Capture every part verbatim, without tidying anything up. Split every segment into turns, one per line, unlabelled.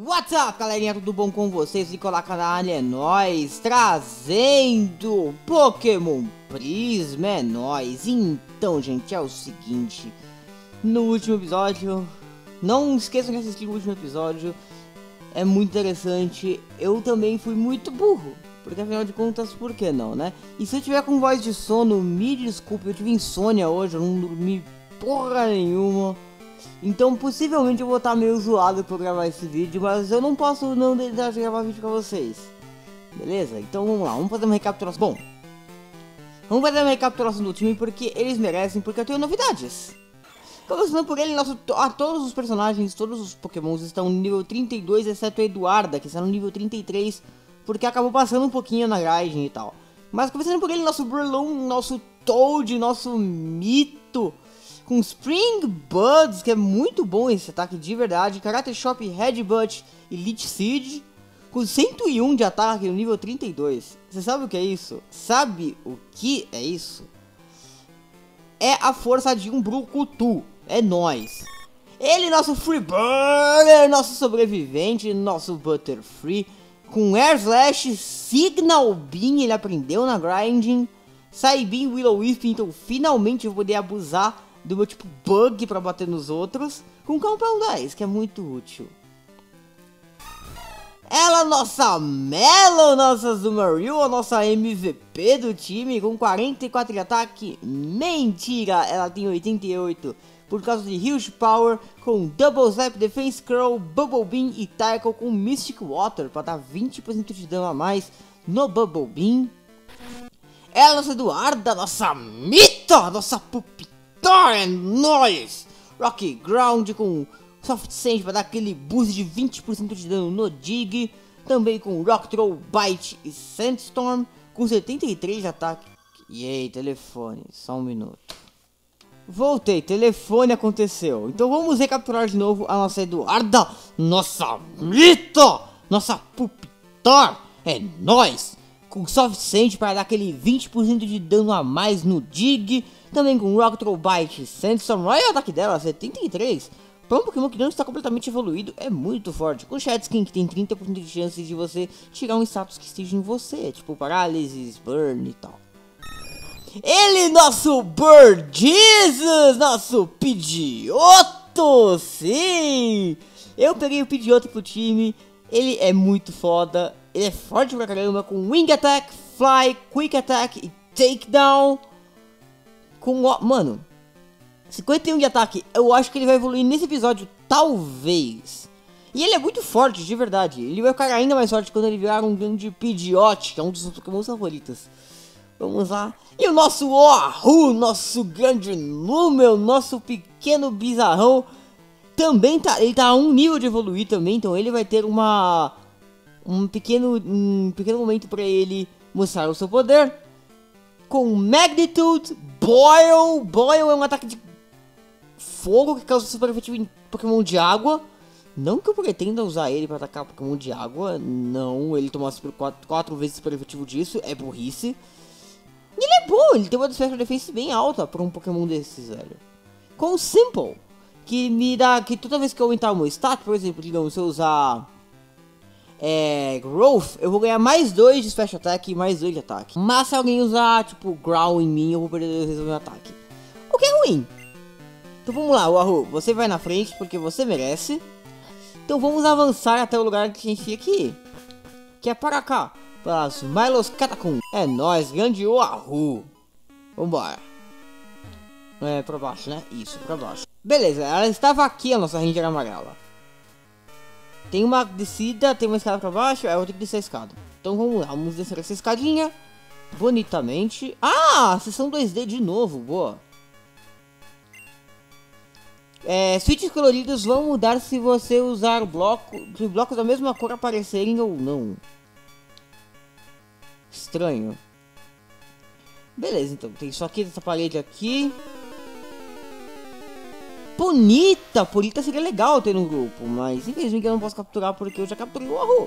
What's up, galerinha, tudo bom com vocês? Nicolás Canalha é nóis, trazendo Pokémon Prisma, é nóis. Então, gente, é o seguinte, no último episódio, não esqueçam de assistir o último episódio, é muito interessante. Eu também fui muito burro, porque afinal de contas, por que não, né? E se eu tiver com voz de sono, me desculpe, eu tive insônia hoje, eu não dormi porra nenhuma. Então possivelmente eu vou estar meio zoado por gravar esse vídeo, mas eu não posso não deixar de gravar vídeo pra vocês. Beleza? Então vamos lá, vamos fazer uma recapitulação. Bom, vamos fazer uma recapitulação do time porque eles merecem, porque eu tenho novidades. Começando por ele, nosso, a todos os personagens, todos os pokémons estão no nível trinta e dois, exceto a Eduarda, que está no nível trinta e três, porque acabou passando um pouquinho na grinding e tal. Mas começando por ele, nosso Breloom, nosso Toad, nosso Mito, com Spring Buds, que é muito bom esse ataque de verdade, Karate Chop, Headbutt e Leech Seed, com cento e um de ataque no nível trinta e dois. Você sabe o que é isso? Sabe o que é isso? É a força de um Brucutu, é nóis. Ele, nosso Freeburger, nosso sobrevivente, nosso Butterfree, com Air Slash, Signal Beam, ele aprendeu na grinding, Psybeam, Will-O-Wisp, então finalmente eu vou poder abusar do meu tipo bug pra bater nos outros, com Compound dez, que é muito útil. Ela, nossa Melon, nossa Zumaril, a nossa M V P do time, com quarenta e quatro de ataque. Mentira, ela tem oitenta e oito, por causa de Huge Power, com Double Slap, Defense Curl, Bubble Beam e Tackle com Mystic Water, para dar vinte por cento de dano a mais no Bubble Beam. Ela, nossa Eduarda, nossa Mita, nossa Pupitar, é nóis! Rocky Ground com Soft Sand para dar aquele boost de vinte por cento de dano no Dig. Também com Rock Throw, Bite e Sandstorm com setenta e três de ataque. E aí, telefone, só um minuto. Voltei, telefone aconteceu. Então vamos recapturar de novo a nossa Eduarda, nossa Mita, nossa Pupitar, é nóis! Com Soft Sand para dar aquele vinte por cento de dano a mais no Dig. Também com Rock Throw, Bite, Sandstorm. Olha o ataque dela, setenta e três. Para um Pokémon que não está completamente evoluído, é muito forte. Com Shadskin, que tem trinta por cento de chances de você tirar um status que esteja em você, tipo Parálisis, Burn e tal. Ele, nosso Bird Jesus, nosso Pidgeotto, sim! Eu peguei o Pidgeotto pro time, ele é muito foda, ele é forte pra caramba, com Wing Attack, Fly, Quick Attack e Takedown. Com, mano, cinquenta e um de ataque, eu acho que ele vai evoluir nesse episódio, talvez. E ele é muito forte, de verdade. Ele vai ficar ainda mais forte quando ele virar um grande Pidgeot, que é um dos Pokémon favoritos. Vamos lá. E o nosso Oahu, nosso grande número, nosso pequeno bizarrão, também tá, ele tá a um nível de evoluir também, então ele vai ter uma, um pequeno, um pequeno momento para ele mostrar o seu poder. Com Magnitude, Boil, Boil é um ataque de fogo que causa super efetivo em Pokémon de água. Não que eu pretenda usar ele para atacar Pokémon de água, não, ele toma super quatro, quatro vezes super efetivo disso, é burrice. E ele é bom, ele tem uma Special Defense bem alta para um Pokémon desses, velho. Com Simple, que me dá, que toda vez que eu aumentar o meu stat, por exemplo, digamos, se eu usar É, Growth, eu vou ganhar mais dois de Special Attack e mais dois de ataque. Mas se alguém usar, tipo, Growl em mim, eu vou perder dois vezes o meu ataque. O que é ruim. Então vamos lá, Wahoo, você vai na frente porque você merece. Então vamos avançar até o lugar que a gente tinha que ir, que é para cá, para as Milos Catacomb. É nóis, grande Wahoo. Vambora. É, pra baixo, né? Isso, pra baixo. Beleza, ela estava aqui, a nossa Ranger amarela. Tem uma descida, tem uma escada pra baixo, aí eu vou ter que descer a escada. Então vamos lá, vamos descer essa escadinha bonitamente. Ah, sessão dois D de novo, boa. É, switches coloridos vão mudar se você usar bloco, se blocos da mesma cor aparecerem ou não. Estranho. Beleza, então tem isso aqui, essa parede aqui. Bonita, Bonita seria legal ter no grupo, mas infelizmente eu não posso capturar porque eu já capturei o Wahoo.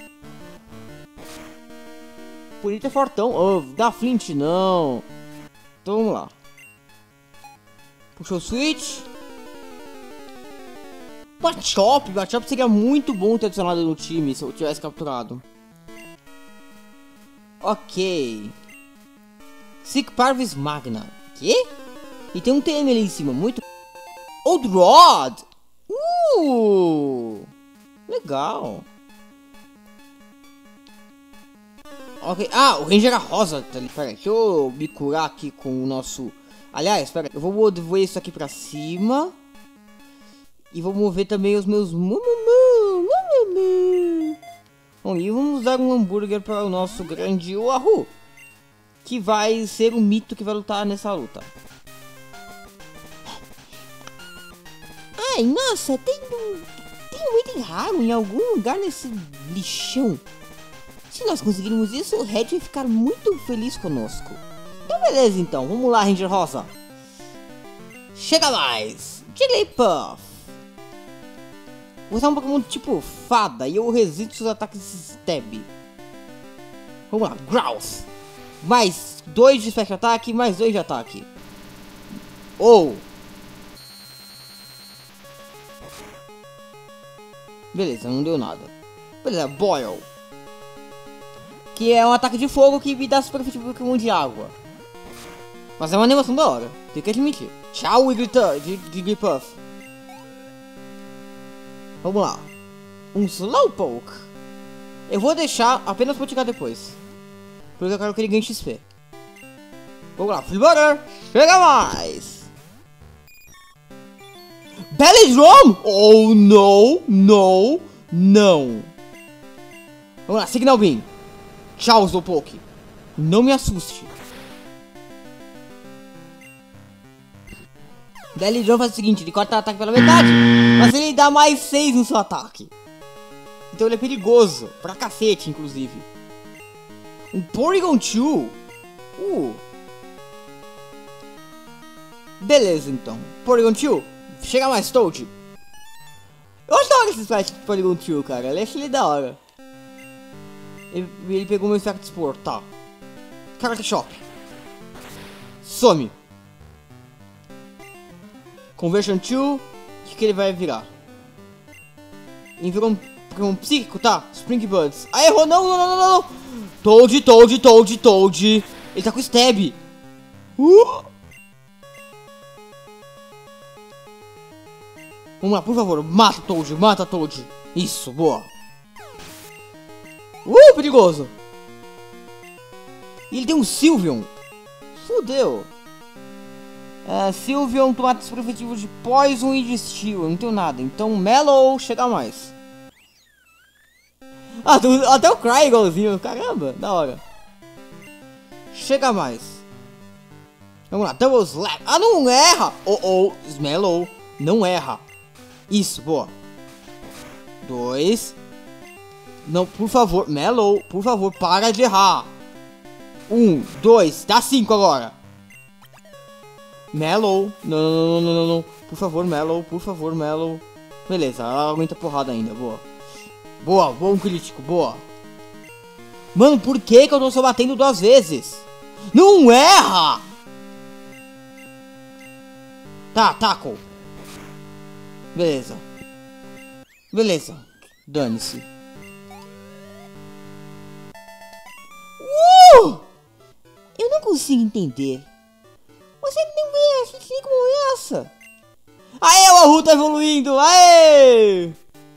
Bonita é fortão, oh, da Flint não. Então vamos lá. Puxou o switch. Machop, Machop seria muito bom ter adicionado no time se eu tivesse capturado. Ok. Sick Parvis Magna. Que? E tem um T M ali em cima, muito... Old Rod! Uh! Legal. Ok. Ah, o Ranger rosa tá ali. Pera aí, deixa eu me curar aqui com o nosso... Aliás, espera aí. Eu vou mover isso aqui pra cima. E vou mover também os meus... Bom, e vamos dar um hambúrguer para o nosso grande Wahoo, que vai ser o mito que vai lutar nessa luta. Ai, nossa, tem um, tem um item raro em algum lugar nesse lixão. Se nós conseguirmos isso, o Red vai ficar muito feliz conosco. Então beleza, então. Vamos lá, Ranger Rosa. Chega mais. Jigglypuff. Vou usar um Pokémon tipo fada e eu resisto os ataques de stab. Vamos lá, Growth. Mais dois de special ataque, mais dois de ataque. Ou. Beleza, não deu nada. Beleza, Boil. Que é um ataque de fogo que me dá super efetivo Pokémon de água. Mas é uma animação da hora, tem que admitir. Tchau, Jigglypuff. Vamos lá. Um Slowpoke. Eu vou deixar apenas pra tirar depois, porque eu quero que ele ganhe X P. Vamos lá, Flipper. Chega mais. Belly Drum. Oh, não, não, não. Vamos lá, Signal Beam. Tchau, Slowpoke. Não me assuste. Belly Drum faz o seguinte, ele corta o ataque pela metade, mas ele dá mais seis no seu ataque. Então ele é perigoso, pra cacete, inclusive. Um Porygon dois. Uh. Beleza, então. Porygon dois. Chega mais, Toad. Eu acho da hora esse splash do Porygon dois, cara. Eu acho ele da hora. Ele, ele pegou meu Effect Sport, tá. Character Shop. Some. Conversion dois, o que, que ele vai virar? Ele virou um Pokémon psíquico, tá? Spring Buds. Ah, errou, não, não, não, não, não. Toad, Toad, Toad, Toad. Ele tá com Stab. Uh! Vamos lá, por favor, mata Toad, mata Toad. Isso, boa. Uh, perigoso. E ele tem um Sylveon. Fudeu. Uh, Sylveon, tomates prefetivos de Poison e de Steel. Eu não tenho nada. Então, Mellow, chega mais. Ah, tu, até o Cry igualzinho. Caramba, da hora. Chega mais. Vamos lá, Double Slap. Ah, não erra. Oh, oh, Mellow. Não erra. Isso, boa. Dois. Não, por favor. Mellow, por favor, para de errar. Um, dois. Dá cinco agora. Mellow, não, não, não, não, não, por favor, Mellow, por favor, Mellow. Beleza, ela aguenta porrada ainda, boa. Boa, bom crítico, boa. Mano, por que que eu tô só batendo duas vezes? Não erra! Tá, taco. Beleza. Beleza, dane-se. Uh! Eu não consigo entender. Você nem vê assim como é essa. Aê, o Wahoo tá evoluindo. Aê!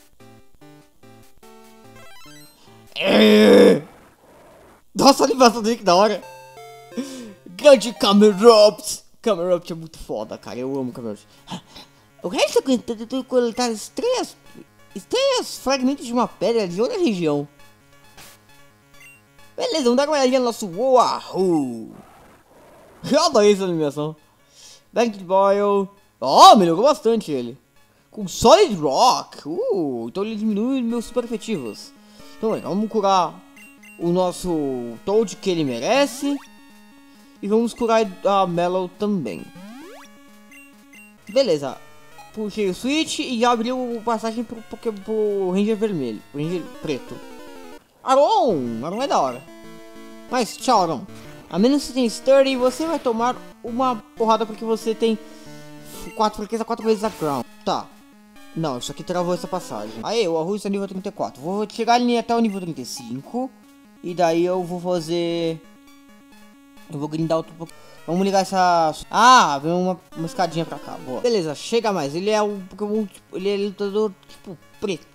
Aê! Nossa, a animação dele que da hora. Grande Camerupt. Camerupt é muito foda, cara. Eu amo Camerupt. O resto é tentando coletar estranhas, estranhas fragmentos de uma pedra de outra região. Beleza, vamos dar uma olhadinha no nosso Wahoo. Eu adorei essa animação. Banked Boil. Ó, oh, melhorou bastante ele. Com Solid Rock. Uh, então ele diminui meus super efetivos. Então vamos curar o nosso Toad que ele merece. E vamos curar a Mellow também. Beleza. Puxei o switch e já abriu passagem pro, pro, pro Ranger vermelho. Pro Ranger preto. Aron! Aron é da hora. Mas tchau, Aron. A menos que você tenha Sturdy, você vai tomar uma porrada porque você tem quatro fraqueza, quatro vezes a Crown. Tá. Não, isso aqui travou essa passagem. Aí, o Arru está nível trinta e quatro. Vou chegar ali até o nível trinta e cinco. E daí eu vou fazer... Eu vou grindar outro pouco. Vamos ligar essa... Ah, vem uma, uma escadinha pra cá. Boa. Beleza, chega mais. Ele é um Pokémon... Tipo, ele é lutador, tipo, preto.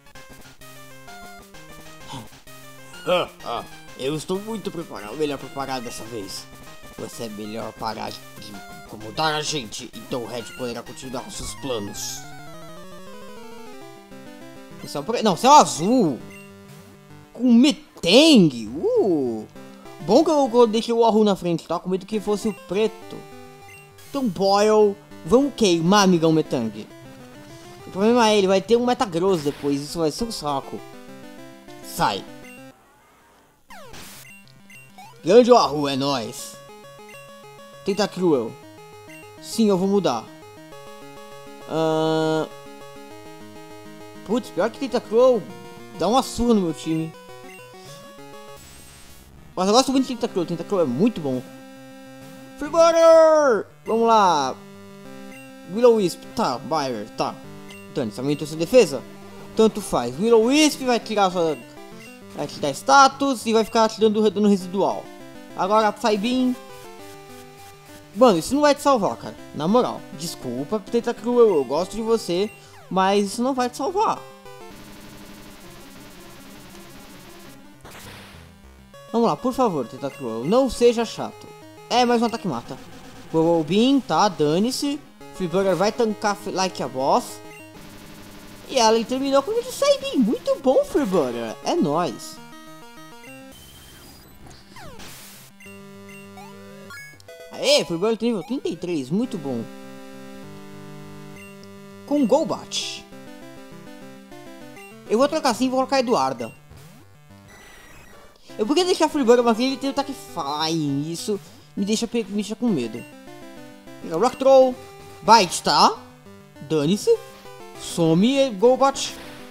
Ah, ah, eu estou muito preparado. Melhor preparado dessa vez. Você é melhor parar de incomodar a gente. Então o Red poderá continuar com seus planos. Esse é o pre... Não, esse é o azul. Com Metang. Uh. Bom que eu, eu deixei o Arru na frente, tá? Com medo que fosse o preto. Então, Boyle, vamos queimar, amigão Metang. O problema é, ele vai ter um Metagross depois. Isso vai ser um saco. Sai. Grande Arru, é nóis. Tentacruel. Sim, eu vou mudar. Uh... Putz, pior que Tentacruel dá uma surra no meu time. Mas eu gosto muito de Tentacruel. Tentacruel é muito bom. Freeborder! Vamos lá. Will-O-Wisp. Tá, Byron, tá. Dani, você aumentou sua defesa? Tanto faz. Will-O-Wisp vai tirar sua... Vai te dar status e vai ficar te dando dano residual. Agora, Psybeam. Mano, isso não vai te salvar, cara. Na moral. Desculpa, Tentacruel. Eu gosto de você. Mas isso não vai te salvar. Vamos lá, por favor, Tentacruel. Não seja chato. É, mais um ataque mata. Beam, tá? Dane-se. Freeburger vai tancar like a boss. E ela ele terminou com o Psybeam. Muito bom, Freeburger. É nóis. Aê, Freeburger tem nível trinta e três. Muito bom. Com Golbat. Eu vou trocar assim e vou colocar Eduarda. Eu podia deixar Freeburger, mas ele tem o ataque Flying. Isso me deixa, me deixa com medo. Rock Troll. Bite, tá? Dane-se. Some Golbat.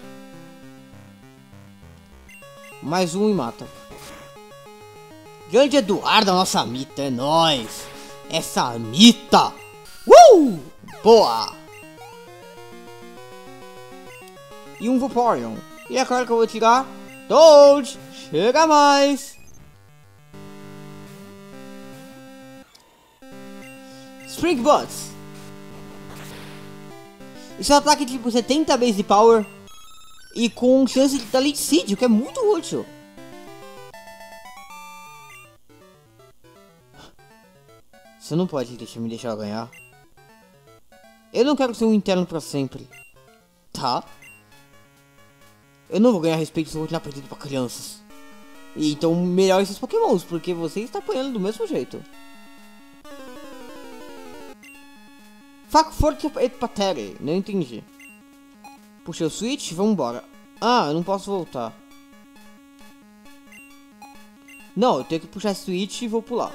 Mais um e mata. Grande Eduarda, nossa Mita. É nóis. Essa Mita. Uh! Boa. E um Vaporeon. E é claro que eu vou tirar Toad. Chega mais. Spring Butts. Isso é um ataque tipo setenta base power. E com chance de dar Lead Seed, o que é muito útil. Você não pode deixar, me deixar ganhar. Eu não quero ser um interno pra sempre. Tá? Eu não vou ganhar respeito se eu continuar perdendo pra crianças. E então melhor esses pokémons, porque você está apanhando do mesmo jeito. Faco Forte e Patere, não entendi. Puxei o switch, vambora. Ah, eu não posso voltar. Não, eu tenho que puxar esse switch e vou pular.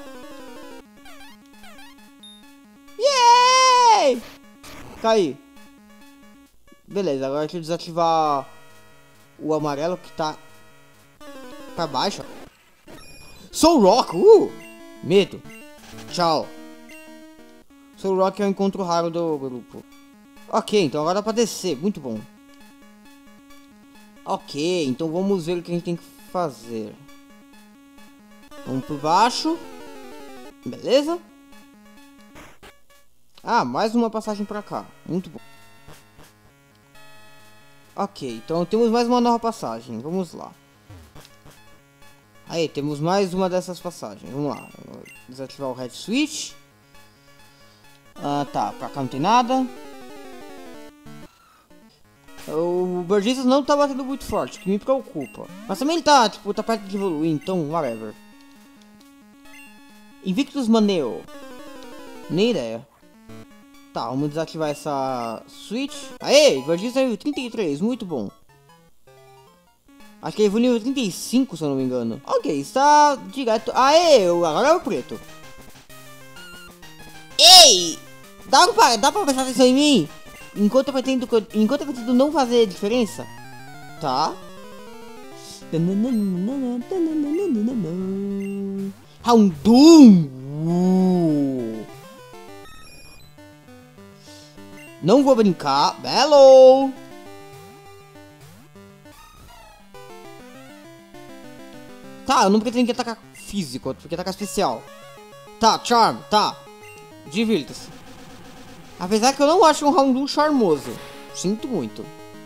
Yay! Caí. Beleza, agora deixa eu desativar o amarelo que tá pra baixo. Soul Rock, uh! Medo. Tchau. Soul Rock é o encontro raro do grupo. Ok, então agora dá pra descer, muito bom. Ok, então vamos ver o que a gente tem que fazer. Vamos por baixo. Beleza? Ah, mais uma passagem pra cá, muito bom. Ok, então temos mais uma nova passagem, vamos lá. Aí, temos mais uma dessas passagens, vamos lá. Vou desativar o Red Switch. Ah, tá, pra cá não tem nada. O Burgess não tá batendo muito forte, que me preocupa. Mas também ele tá, tipo, tá perto de evoluir, então, whatever. Invictus Maneo. Nem ideia. Tá, vamos desativar essa switch. Aê, Burgess é trinta e três, muito bom. Acho que ele foi nível trinta e cinco, se eu não me engano. Ok, está direto. Aê, agora é o preto. Ei! Dá pra, dá pra prestar atenção em mim? Enquanto eu pretendo, enquanto eu pretendo não fazer diferença. Tá? Houndoom! Uh. Não vou brincar. Belo! Tá, eu não pretendo que atacar físico, eu tenho que atacar especial. Tá, Charm, tá. Divirta-se. Apesar que eu não acho um Houndoom charmoso. Sinto muito.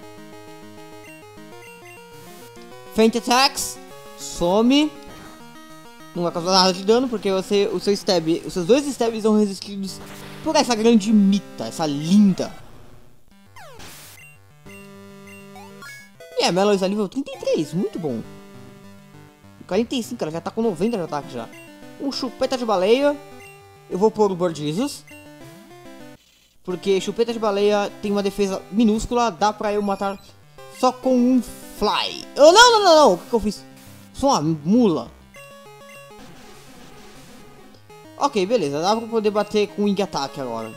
Feint Attacks. Some. Não vai causar nada de dano, porque você, o seu stab, os seus dois stabs são resistidos por essa grande mita, essa linda. E a Melody está nível trinta e três, muito bom. quarenta e cinco, ela já tá com noventa de ataque já. Um Chupeta de Baleia. Eu vou pôr o Bordizos. Porque Chupeta de Baleia tem uma defesa minúscula, dá pra eu matar só com um Fly. Oh, não, não, não, não, o que, que eu fiz? Sou uma mula. Ok, beleza, dá pra poder bater com Wing Attack agora.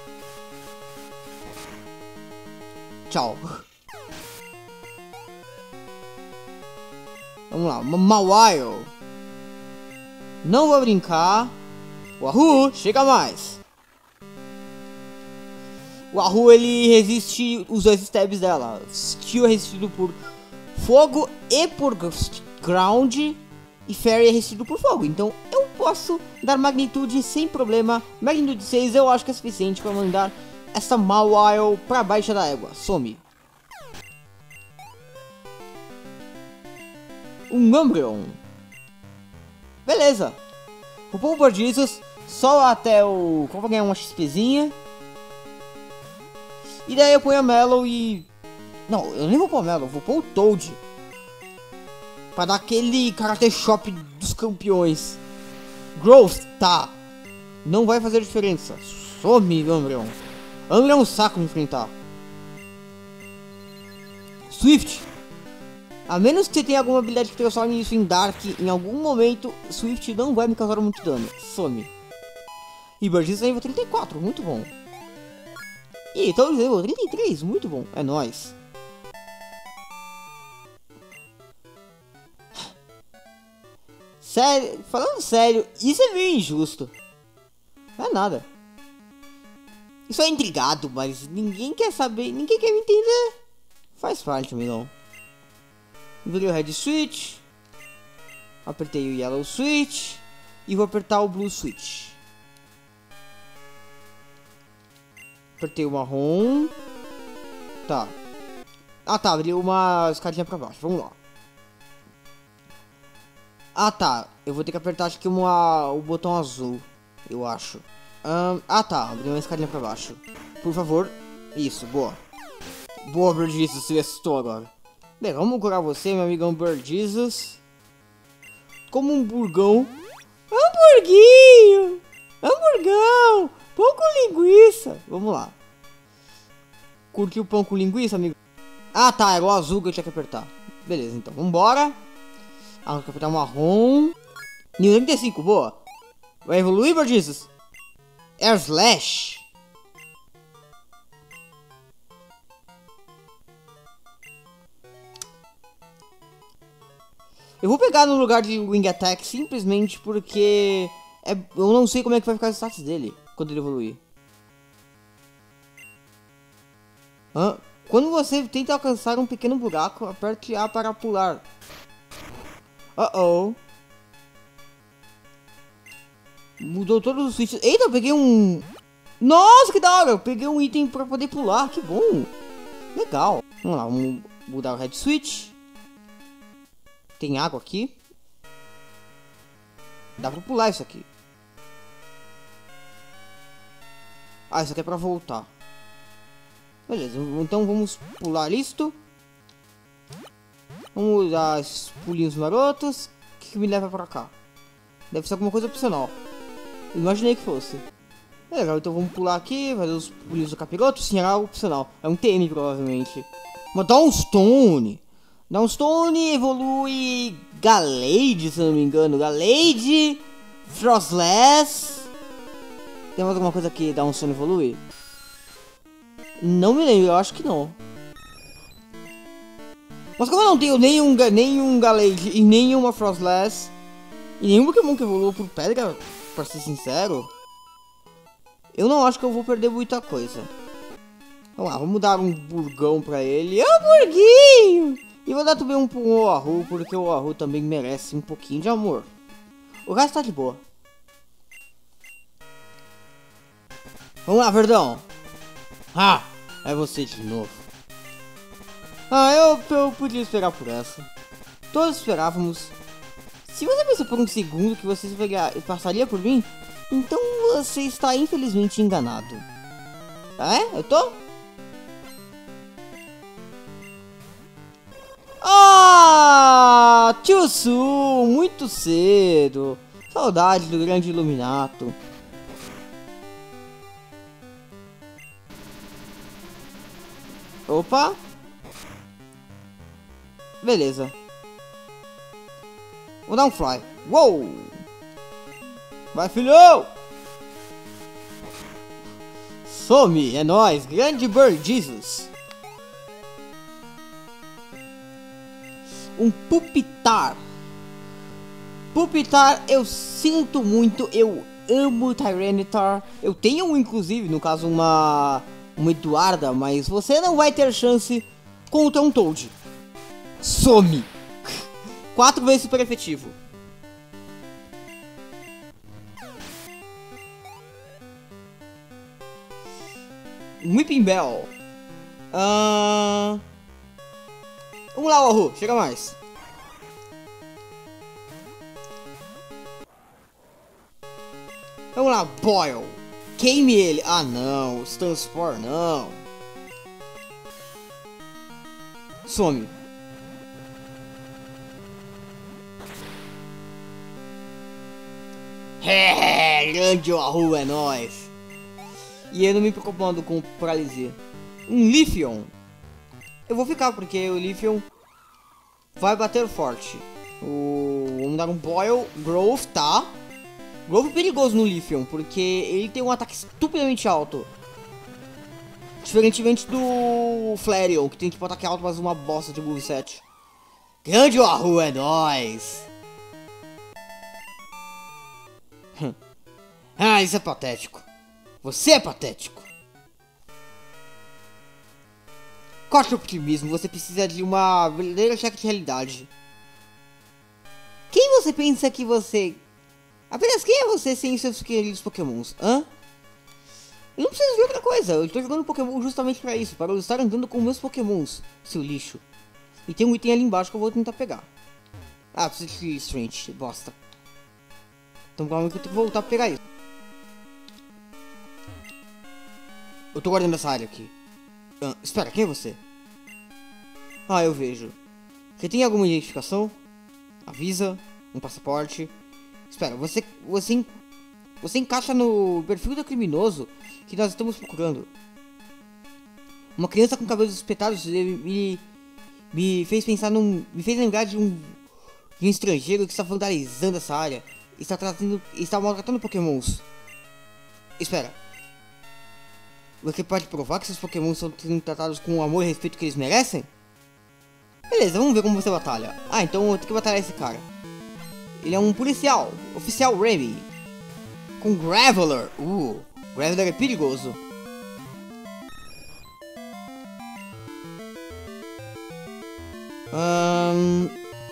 Tchau. Vamos lá, Mawile. Não vou brincar. Wahoo, chega mais. O Wahoo, ele resiste os dois stabs dela. Steel é resistido por fogo e por ground. E Fairy é resistido por fogo. Então eu posso dar magnitude sem problema. Magnitude seis eu acho que é suficiente para mandar essa Mawile pra baixo da égua. Some. Um Umbreon. Beleza. Vou pôr o Bordizos só até o... Como ganhar uma XPzinha. E daí eu ponho a Mellow e... Não, eu nem vou pôr a Mellow, vou pôr o Toad. Pra dar aquele Karate Chop dos campeões. Growth, tá. Não vai fazer diferença. Some, Umbreon. Umbreon é um saco de enfrentar. Swift. A menos que você tenha alguma habilidade que transforme isso em Dark, em algum momento, Swift não vai me causar muito dano. Some. E Bordizos é nível trinta e quatro, muito bom. E então nível trinta e três, muito bom. É nóis. Sério, falando sério, isso é meio injusto. Não é nada. Isso é intrigado, mas ninguém quer saber, ninguém quer me entender. Faz parte, amigão. Virei o Red Switch. Apertei o Yellow Switch. E vou apertar o Blue Switch. Apertei o Marrom. Tá. Ah tá, abriu uma escadinha pra baixo. Vamos lá. Ah tá, eu vou ter que apertar acho que uma, o botão azul. Eu acho. um, Ah tá, abriu uma escadinha pra baixo. Por favor. Isso, boa. Boa, Bordizos, você assustou agora. Bem, vamos curar você, meu amigão Bordizos. Como um burgão. Hamburguinho! Hamburgão! Pão com linguiça! Vamos lá. Curtiu o pão com linguiça, amigo? Ah, tá, é o azul que eu tinha que apertar. Beleza, então, vambora. Ah, vou apertar o marrom. Nível trinta e cinco, boa. Vai evoluir, Bordizos? Air Slash. Eu vou pegar no lugar de Wing Attack simplesmente porque é, eu não sei como é que vai ficar os status dele quando ele evoluir. Hã? Quando você tenta alcançar um pequeno buraco, aperte A para pular. Uh oh. Mudou todos os switches. Eita, eu peguei um... Nossa, que da hora! Eu peguei um item para poder pular, que bom. Legal. Vamos lá, vamos mudar o Red Switch. Tem água aqui. Dá pra pular isso aqui. Ah, isso aqui é pra voltar. Beleza, então vamos pular isto. Vamos dar esses pulinhos marotos. O que, que me leva pra cá? Deve ser alguma coisa opcional. Imaginei que fosse. É legal, então vamos pular aqui, fazer os pulinhos do capiroto. Sim, é algo opcional. É um T M provavelmente. Mas Dawnstone. Dawnstone evolui Gallade, se eu não me engano. Gallade, Frostless. Tem mais alguma coisa que Dawnstone evolui? Não me lembro, eu acho que não. Mas como eu não tenho nenhum, nenhum Gallade e nenhuma Frostless, e nenhum Pokémon que evolua por pedra, pra ser sincero, eu não acho que eu vou perder muita coisa. Vamos lá, vamos dar um burgão pra ele. Ô, burguinho! E vou dar também um pro Oahu, porque o Oahu também merece um pouquinho de amor. O resto tá de boa. Vamos lá, Verdão. Ah, é você de novo. Ah, eu, eu podia esperar por essa. Todos esperávamos. Se você pensou por um segundo que você passaria por mim, então você está infelizmente enganado. Ah, é? Eu tô? Ah, tio Su, muito cedo. Saudade do grande Iluminato. Opa. Beleza. Vou dar um fly. Uou! Vai, filhão! Some, é nóis, grande Bird Jesus. Um Pupitar. Pupitar, eu sinto muito, eu amo Tyranitar. Eu tenho um, inclusive, no caso, uma... Uma Eduarda, mas você não vai ter chance contra um Toad. Some! Quatro vezes super efetivo. Whipping Bell. Uh... Vamos lá, Oahu, chega mais. Vamos lá, Boil. Queime ele. Ah, não. Stanspore, não. Some. É, grande Oahu, é nóis. E eu não me preocupando com paralisia. Um Lithium. Eu vou ficar, porque o Lithium vai bater forte. O... Vamos dar um Boil. Growth, tá? Growth é perigoso no Lithium, porque ele tem um ataque estupidamente alto. Diferentemente do Flareon, que tem tipo ataque alto, mas uma bosta de moveset. Grande Oahu, é nóis. Ah, isso é patético. Você é patético. Corte o optimismo, você precisa de uma verdadeira cheque de realidade. Quem você pensa que você... Apenas quem é você sem seus queridos pokémons, hã? Eu não preciso ver outra coisa, eu estou jogando Pokémon justamente para isso, para eu estar andando com meus pokémons, seu lixo. E tem um item ali embaixo que eu vou tentar pegar. Ah, preciso de Strange, bosta. Então provavelmente eu tenho que voltar pra pegar isso. Eu tô guardando essa área aqui. Ah, espera, quem é você? Ah, eu vejo. Você tem alguma identificação? Avisa, um passaporte. Espera, você, você, você encaixa no perfil do criminoso que nós estamos procurando. Uma criança com cabelos espetados me, me fez pensar num, me fez lembrar de um, de um estrangeiro que está vandalizando essa área. Está tratando, está maltratando pokémons. Espera. Você pode provar que seus pokémons são sendo tratados com o amor e respeito que eles merecem? Beleza, vamos ver como você batalha. Ah, então eu tenho que batalhar esse cara. Ele é um policial, oficial Remy. Com Graveler. Uh, Graveler é perigoso. Um...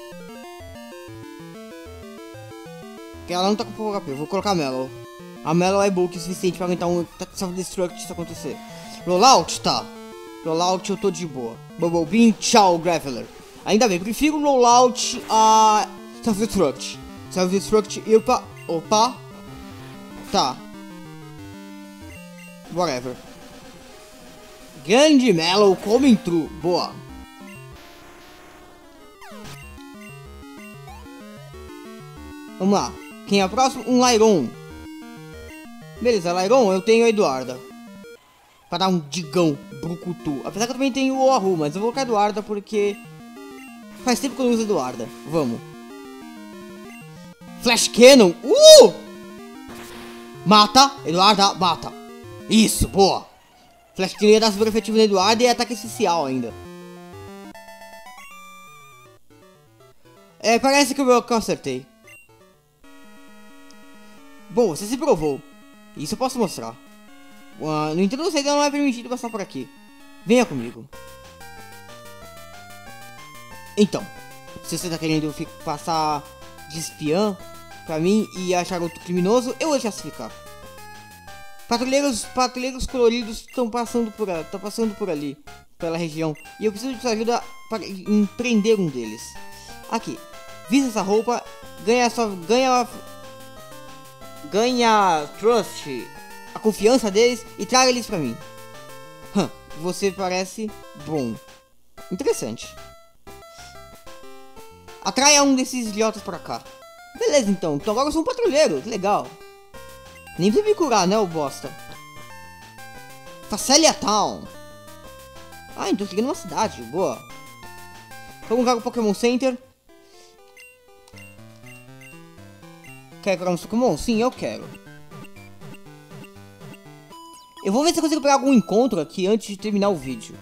Ela não tá com pouco H P, eu vou colocar a Mellow. A Mellow é boa o suficiente pra aguentar um Self-Destruct se acontecer. Rollout, tá. Rollout eu tô de boa. Bubble Beam, tchau, Graveler. Ainda bem, prefiro Rollout a Self-Destruct. Self-Destruct, opa, opa. Tá. Whatever. Grande Mellow, coming true. Boa. Vamos lá. Quem é o próximo? Um Lairon. Beleza, Lairon, eu tenho a Eduarda. Pra dar um digão, brucutu. Apesar que eu também tenho o Oahu, mas eu vou colocar a Eduarda porque... Faz tempo que eu não uso a Eduarda. Vamos. Flash Cannon. Uh! Mata. Eduarda, mata. Isso, boa. Flash Cannon ia dar super efetivo na Eduarda e ataque especial ainda. É, parece que eu acertei. Bom, você se provou. Isso eu posso mostrar. Uh, no Nintendo Switch não é permitido passar por aqui. Venha comigo. Então, se você tá querendo passar de espiã pra mim e achar outro criminoso, eu vou te classificar. Patrulheiros, patrulheiros coloridos estão passando por, estão passando por ali, pela região, e eu preciso de sua ajuda para empreender um deles. Aqui, vista essa roupa, ganha só, ganha, ganha trust, a confiança deles e traga eles pra mim. Hum, você parece bom, interessante. Atraia um desses idiotas pra cá. Beleza, então. Então agora eu sou um patrulheiro. Que legal. Nem precisa me curar, né, o bosta. Facelia Town. Ah, então cheguei numa cidade. Boa. Vamos jogar o Pokémon Center. Quer pegar um Pokémon? Sim, eu quero. Eu vou ver se eu consigo pegar algum encontro aqui antes de terminar o vídeo.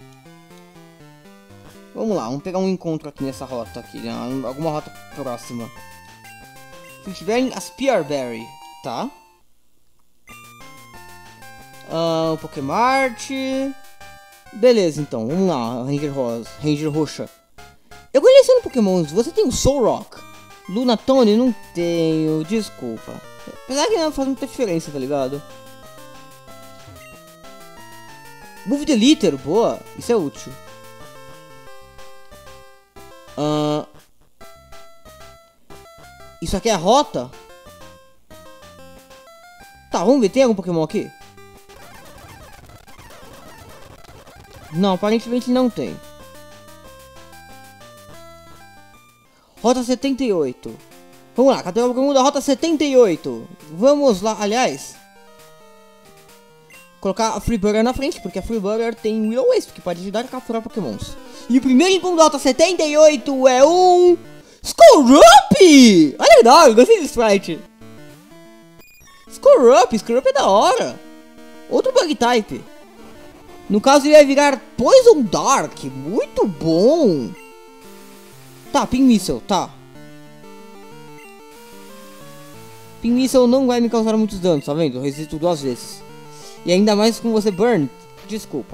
Vamos lá, vamos pegar um encontro aqui nessa rota aqui, né? Alguma rota próxima. Se tiverem a Spearberry, tá? Uh, Pokémart. Beleza, então, vamos lá, Ranger Rosa, Ranger Roxa. Eu conhecendo Pokémons, você tem o Solrock. Lunatone não tenho, desculpa. Apesar que não faz muita diferença, tá ligado? Move the Litter, boa, isso é útil. Uh, isso aqui é a rota? Tá, vamos ver, tem algum Pokémon aqui? Não, aparentemente não tem. Rota setenta e oito. Vamos lá, cadê o Pokémon da Rota setenta e oito? Vamos lá, aliás. Colocar a Freeburger na frente, porque a Freeburger tem Will-O-Wisp, que pode ajudar a capturar Pokémons. E o primeiro encontro da Rota setenta e oito é um... Skorupi! Olha legal, eu gostei do sprite. Skorupi, Skorupi é da hora. Outro Bug-Type. No caso ele vai virar Poison Dark, muito bom. Tá, Pin Missile, tá. Pin Missile não vai me causar muitos danos, tá vendo? Eu resisto duas vezes. E ainda mais com você burn, desculpa.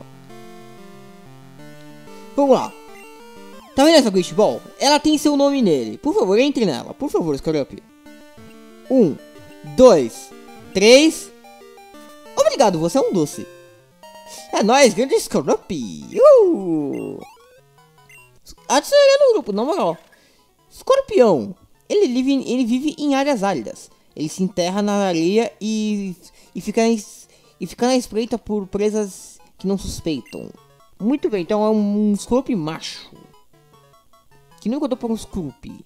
Vamos lá. Tá vendo essa Great Ball? Ela tem seu nome nele. Por favor, entre nela. Por favor, Skorupi. Um, dois, três. Obrigado, você é um doce. É nóis, grande Skorupi. Uh! Adicione no grupo, na moral. Escorpião. Ele vive, ele vive em áreas áridas. Ele se enterra na areia e, e, fica, em, e fica na espreita por presas que não suspeitam. Muito bem, então é um, um Skorupi macho. Que nunca dou para um Skorupi.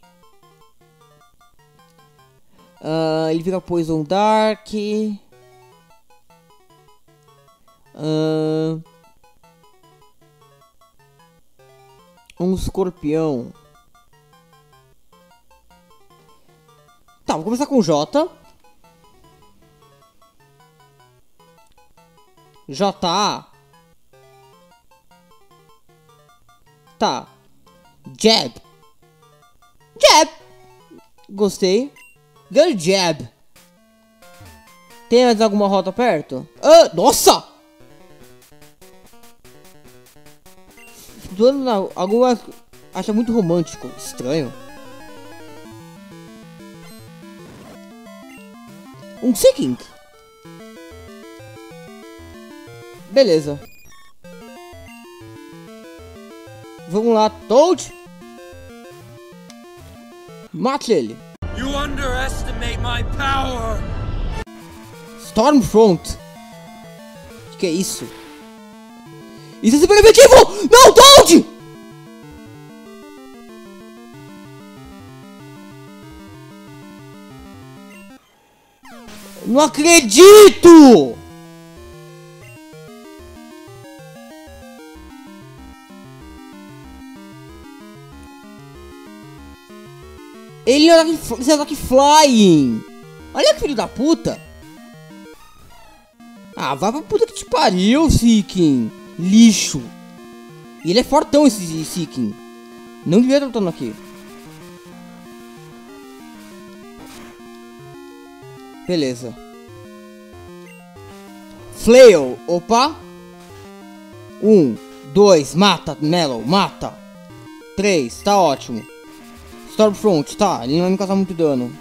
Uh, ele vira Poison Dark. Uh, um escorpião. Tá, vou começar com J. J A. Tá. Jab. Jab. Gostei. Good jab. Tem mais alguma rota perto? Ah, nossa! Alguma acha muito romântico, estranho. Um Seeking. Beleza. Vamos lá, Toad. Mate ele. You underestimate my power. Stormfront. O que é isso? Isso é super efetivo! Não, Toad! Não acredito! Ele é ataque, ataque flying! Olha que filho da puta! Ah, vai pra puta que te pariu, Seeking! Lixo! E ele é fortão, esse Seeking. Não devia estar lutando aqui. Beleza. Flail. Opa. Um, dois, mata, Mellow, mata. Três, tá ótimo. Stormfront, tá, ele não vai me causar muito dano.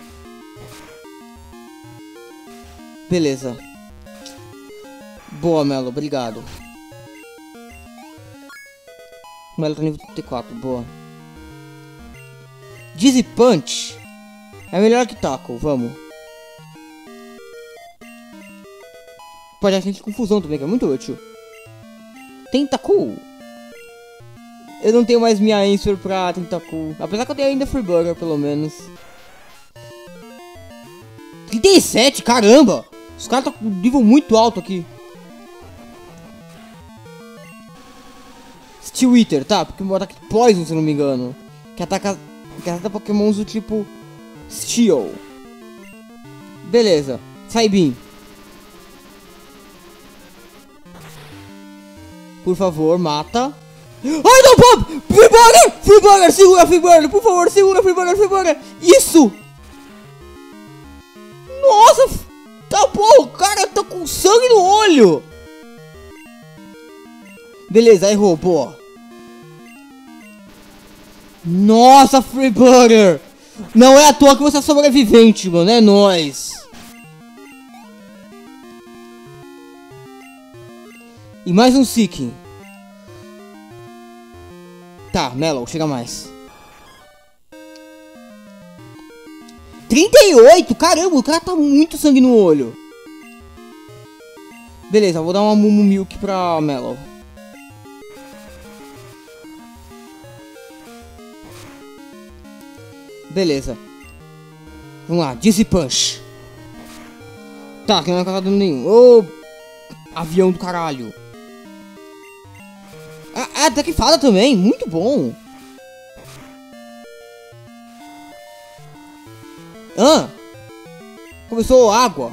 Beleza. Boa, Mellow, obrigado. Mellow tá nível trinta e quatro, boa. Dizzy Punch é melhor que Tackle, vamos. Pode dar gente confusão também, que é muito útil. Tentacool. Eu não tenho mais minha answer pra Tentacool. Apesar que eu tenho ainda Free Burger, pelo menos. trinta e sete, caramba! Os caras estão com um nível muito alto aqui. Steel Eater, tá? Porque o ataque Poison, se não me engano. Que ataca, que ataca pokémons do tipo Steel. Beleza. Saibin. Por favor, mata. Ai, não, Bob! Free Burger! Free Burger, segura Free Burger! Por favor, segura Free Burger, Free Burger! Isso! Nossa! Tá bom, o cara tá com sangue no olho! Beleza, errou, boa. Nossa, Free Burger! Não é à toa que você é sobrevivente, mano, é nóis! E mais um Seeking. Tá, Mellow, chega mais. trinta e oito! Caramba, o cara tá muito sangue no olho. Beleza, vou dar uma Mumu Milk pra Mellow. Beleza. Vamos lá, Dizzy Punch. Tá, que não vai causar dano nenhum. Ô, avião do caralho. Ah, até que fada também, muito bom. Ah, começou água.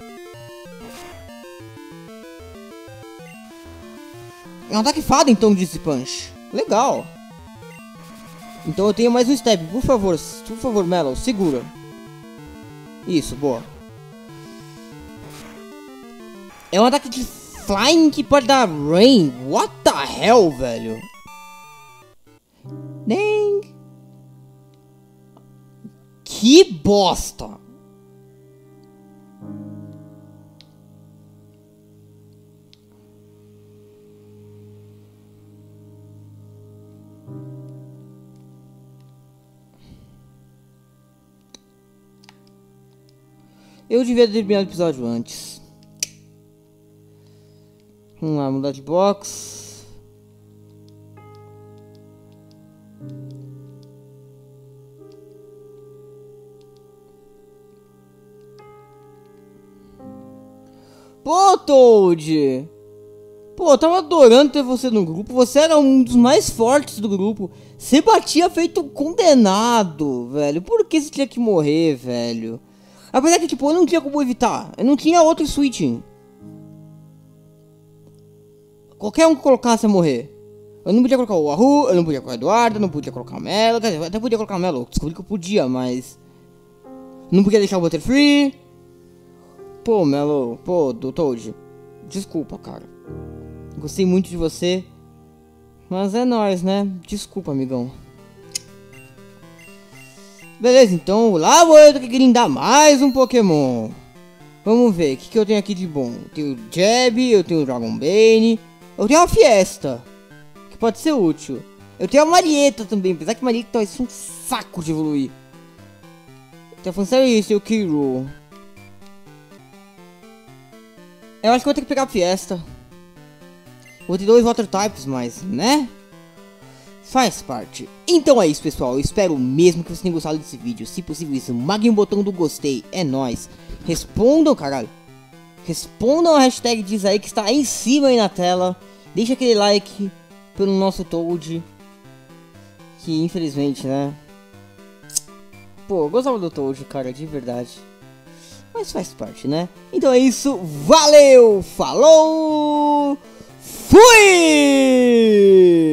É um ataque fada então, Dizzy Punch. Legal. Então eu tenho mais um step, por favor, por favor, Mellow, segura. Isso, boa. É um ataque de Flying que pode dar Rain. What the hell, velho? Nem. Que bosta. Eu devia ter terminado o episódio antes. Vamos lá, mudar de box. Pô, Toad! Pô, eu tava adorando ter você no grupo. Você era um dos mais fortes do grupo. Você batia feito um condenado, velho. Por que você tinha que morrer, velho? Apesar que, tipo, eu não tinha como evitar. Eu não tinha outro switching. Qualquer um que colocasse ia morrer. Eu não podia colocar o Wahoo, eu não podia colocar o Eduardo, eu não podia colocar o Melo. Quer dizer, eu até podia colocar o Melo. Descobri que eu podia, mas... Não podia deixar o Butterfree. Pô, Melo. Pô, do Toad. Desculpa, cara. Gostei muito de você. Mas é nóis, né? Desculpa, amigão. Beleza, então lá vou eu que grindar mais um Pokémon. Vamos ver, o que, que eu tenho aqui de bom? Eu tenho o Jab, eu tenho o Dragon Bane, eu tenho a Fiesta, que pode ser útil. Eu tenho a Marieta também, apesar que a Marieta vai ser um saco de evoluir. Tem a Fanservice e o Kiro. Eu acho que vou ter que pegar a Fiesta. Vou ter dois Water Types, mas, né? Faz parte. Então é isso, pessoal. Eu espero mesmo que vocês tenham gostado desse vídeo. Se possível, esmaguem o botão do gostei. É nóis. Respondam, caralho. Respondam a hashtag diz aí que está aí em cima aí na tela. Deixa aquele like pelo nosso Toad. Que infelizmente, né? Pô, eu gostava do Toad, cara, de verdade. Mas faz parte, né? Então é isso. Valeu! Falou! Fui!